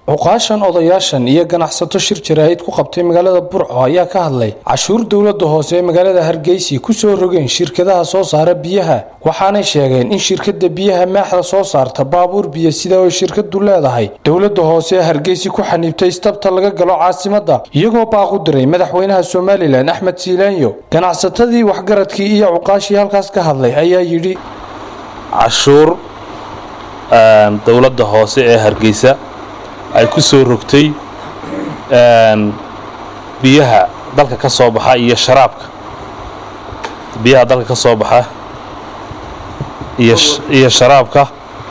عقاشان odayaashan iyo ganacsato shir jiraahid ku qabtay magaalada Burco ayaa ka hadlay cashuur dawladda hoose ee magaalada Hargeysa ku soo rogeen shirkadaha soo saara biyaha waxaana sheegeen in shirkadda biyaha maaxda soo saarta baabuur biyo sida oo shirkadu leedahay dawladda hoose ee Hargeysa ku xaniibtay istabta laga galo caasimadda iyagoo baaq u diray madaxweynaha Soomaaliland Axmed Siilaanyo ganacsatadii waxgaradkii iyo cuqaashii halkaas ka hadlay ayaa yiri cashuur dawladda hoose ee Hargeysa ay ku soo rogtay biyaha dalka ka soo baxa iyo sharaabka biyaha dalka ka soo baxa iyo sharaabka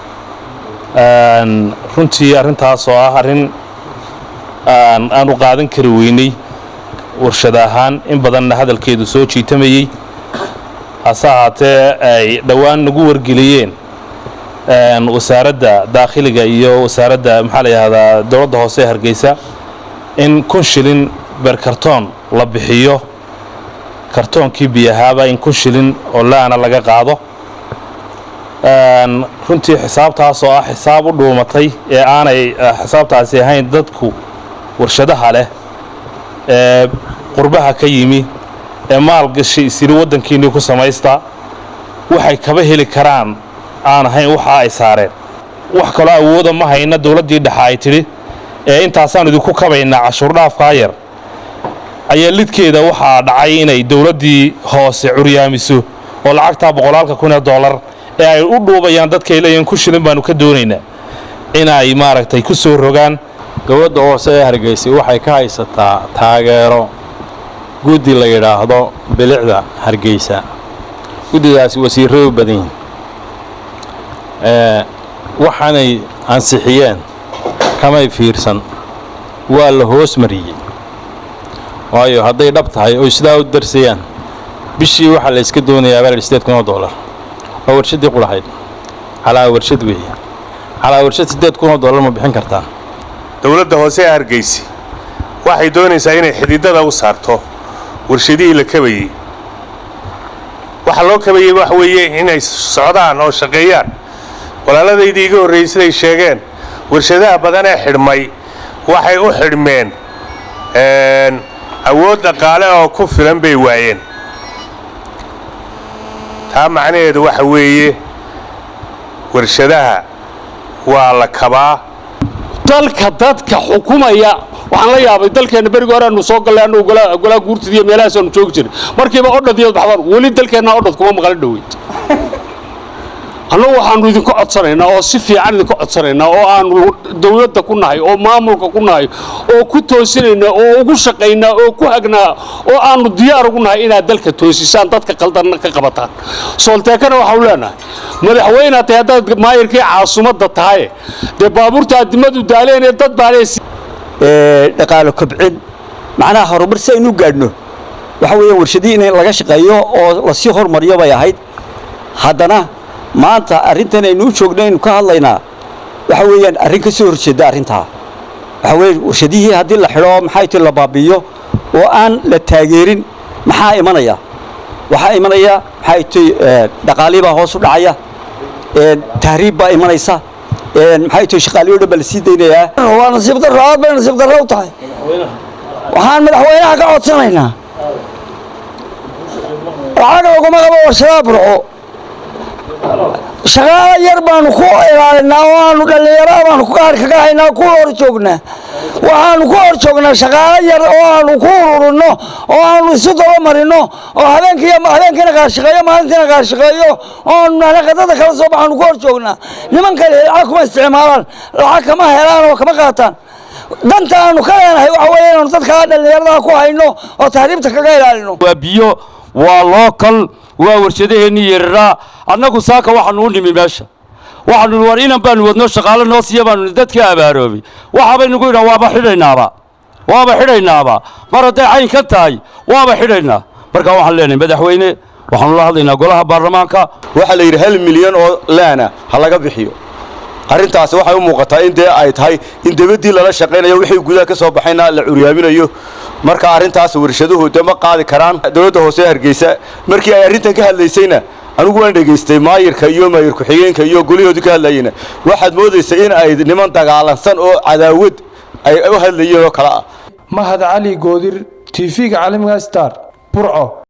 runtii arintaas oo ah arin aan u qaadan kari weynay warshada ahaan in badan hadalkeedu soo jiitamayay asaatee ay dhawaan nagu wargeliyeen wasaaradda dakhliga iyo wasaaradda maxaa la yiraahdaa dawladda hoose Hargeysa in 1,000 shilin ber karton la bixiyo kartonkii biyaha in 1,000 shilin oo laana laga qaado runtii xisaabtaas oo ah xisaab u dhuumatay ee aanay xisaabtaasi ahayn dadku warshadaha leh ee qurbaha ka yimi ee maalgashi isiri wadankiina ku sameeysta waxay kaba heli karaan aan ahayn waxa ay saareen wax kale awooda ma hayna dawladdii dhaxay tiri ee intaasaan idinku kabaynaa cashuur dhaafka yar ayaa lidkeeda waxa dhacay inay dawladdii hoose curyaamiso oo lacagta $100,000 ee ay u dhuubayaan dadka ilayeen 1,000 shilin baanu ka doonaynaa inay maaragtay ku soo rogaan dawladda hoose ee Hargeysa waxay ka haysataa taageero guddi la yiraahdo bilicda Hargeysa guddigaas wasiirro badan waxaanay ansixiyeen kamay fiirsan waa la hoos mariyay waayo hadday dhab tahay oo sidaa u darsayaan bishii waxa la iska doonayaa $8,000 oo warshadii qulahayd ala warshad weeye ala warshad $8,000 ma bixin kartaa dawladda hoose ee Hargeysa waxay doonaysaa inay xididada u saarto warshadii la kabayay waxa loo kabayay wax weeye inay socdaan oo shaqeeyaan walaaladaydi iga horeysay sheegeen warshadaha badan ee xidhmay waxay u xidhmeen awood dhaqaale oo ku filan bay waayeen taa macnaheedu waxa weeye warshadaha waa la kabaa dalka dadka xukuumaya waxaan la yaabay dalkeena bariga hore aanu soo galay aanu golaa guurtidii meelahaas aanu joog jiray markiiba odhadiyad baxbaan wali dalkeena odhad kuma maqal dhaweyd annagu waxaanu idinku codsanaynaa oo si fiican idinku codsanaynaa oo aanu dawladda ku nahay oo maamulka ku nahay oo ku toosinaynaa oo ugu shaqaynaa oo ku hagnaa oo aanu diyaar ugu nahay inaad dalka toosisaan dadka qaldan ka qabataan soolteekana waxa uu leenahay madaxweynaha tahay maayirkii caasimadda tahay de baabuurta adimadu daaleen dad baareys dhaqaale kobcin macnaha horumar si aynu gaadhno waxa weeyaan warshadii in laga shaqeeyo oo la sii horumariyo bay ahayd haddana maanta arintan aynu joognaynu ka hadlaynaa waxa weeyaan arrin ka soo horjeeda arinta waxa weeyaan warshadihii hadii la xiro maxay tii la baabiyo oo aan la taageerin maxaa imanaya waxa imanaya maxay tii dhaqaaliba hoos u dhacaya tahriib ba imanaysa maxay tii shaqaaliyo dhabal sii deynaya waa nasiib darro u tahay waxaan madaxweynaha ka codsanaynaa lacag laguma qabo warshadaha Burco shaqaale yar baanu ku ilaalinaa oo aanu dhalinyaro baanu ku gaar kaga haynaa ku hor joognaa waxaanu ku hor joognaa shaqaale yar oo aanu ku ururino oo aanu isu daba marino oo habeenkii qaar shaqeeyo maalintii qaar shaqeeyo oo naqadada kala soo baxaanu ku hor joognaa niman kale lacag kuma isticmaalaan lacag kama helaan oo kama qaataan danta aanu ka leenahay waxa weeyaan dadka dhalinyarada ku hayno oo tahriibta kaga ilaalino waa biyo waa local waa warshadaheeni yeeraa annagu saaka waxaanu u nimi meesha waxaanu war inaan baan wadno shaqaale noo siiyabaan dadka abaaroobay waxa bay nagu yiraan waaba xidhaynaaba mar haday cayn ka tahay waaba xidhaynaa marka waxaan leenahay madaxweyne waxaanu la hadlaynaa golaha baarlamaanka waxa la yiri 1 milyan oo laana ha laga bixiyo arintaas waxay u muuqataa in ay tahay in dawladii lala shaqeynayo wixii gudaha ka soo baxayna la curiyaaminayo marka arintaas warshaduhu dama qaadi karaan dawladda hoose Hargeysa markii ay arintan ka hadlaysayna anigu waan dhageystay maayirka iyo maayir ku xigeenka iyo goliyoodii ka hadlayna waxaad moodaysaa in ay niman dagaalansan oo cadaawad ay u hadlayeen oo kala Mahad Cali Goodir TV-ga caalamiga Star Burco.